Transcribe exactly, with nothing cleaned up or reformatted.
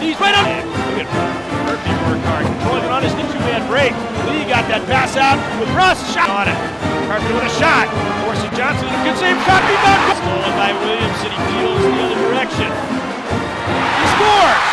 He's right on. Look at Murphy work hard, controlling it on his two-man break. Lee got that pass out with Russ. Shot on it. Carpenter with a shot. Forcing Johnson. A good save. Shot. Rebound. Stolen by Williams, and he peels the other direction. He scores.